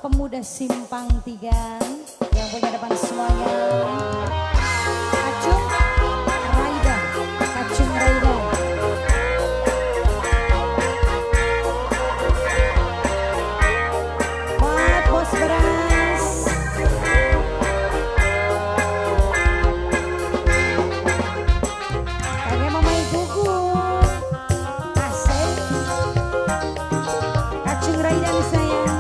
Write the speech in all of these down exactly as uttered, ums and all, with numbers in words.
pemuda Simpang Tiga yang punya depan semuanya. Kacung Raida, Kacung Raida. Buat bos beras. Kakek Mamai Gugun. Asik. Kacung Raida nih sayang.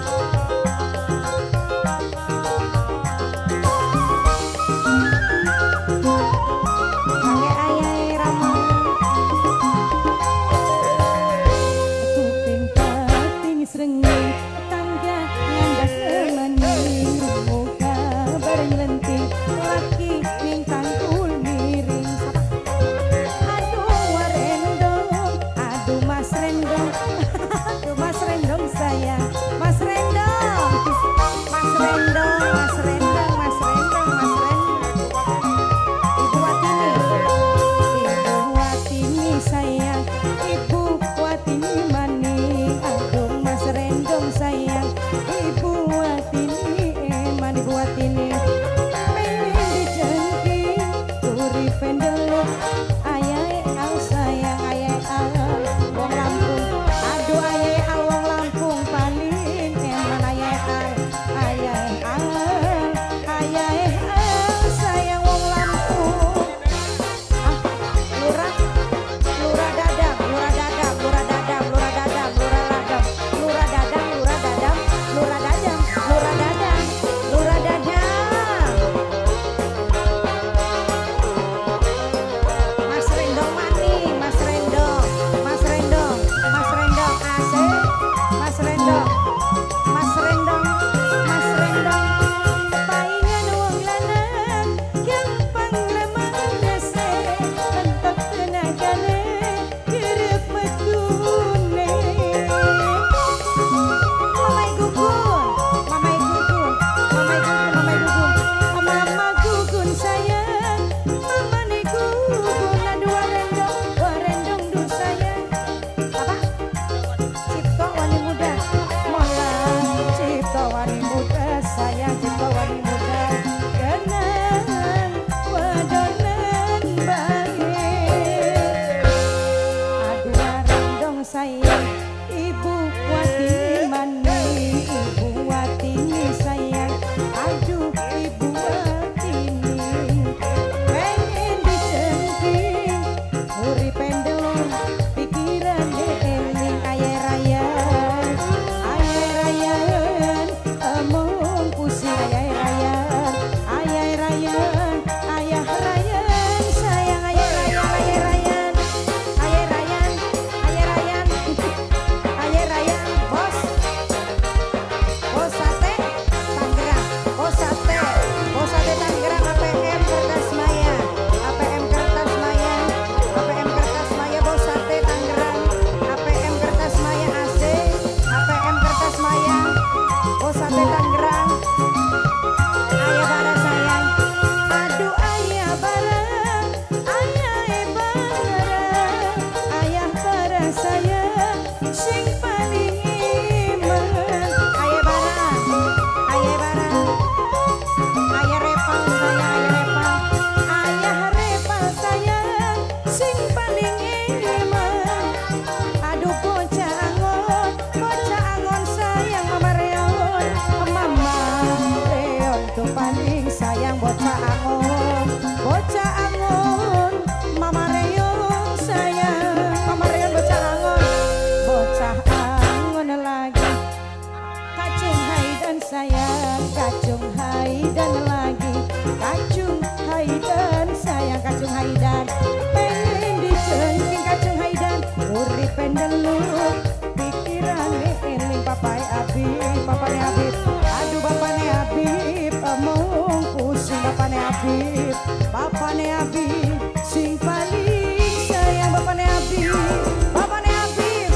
Bapakne Habib sing paling sayang, Bapakne Habib, Bapakne Habib.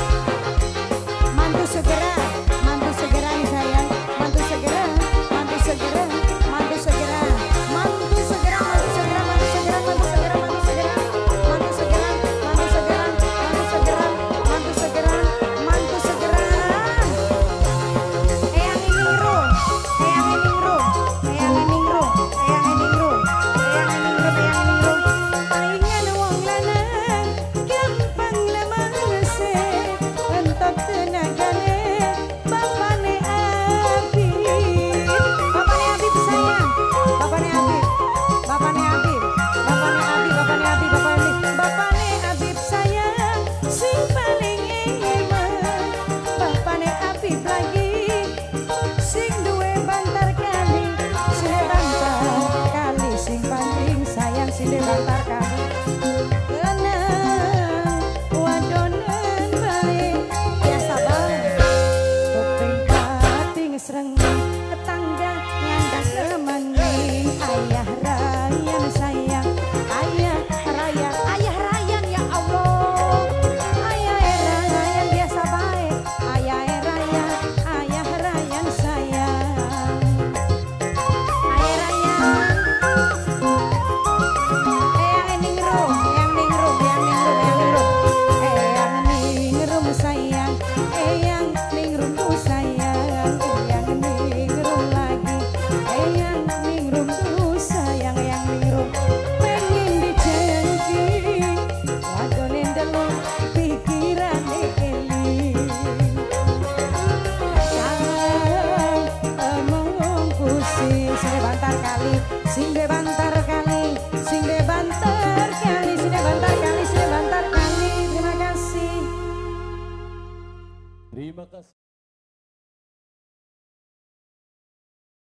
Mantu segera, mantu segera nih sayang, mantu segera, mantu segera, mantu segera, mantu segera, mantu segera, mantu segera, mantu segera, mantu segera, mantu segera, mantu segera, mantu segera, mantu segera, mantu segera. Eyang ini kali, sing de bantar kali, sing de bantar kali, sing de bantar kali, sing de bantar kali. Terima kasih. Terima kasih.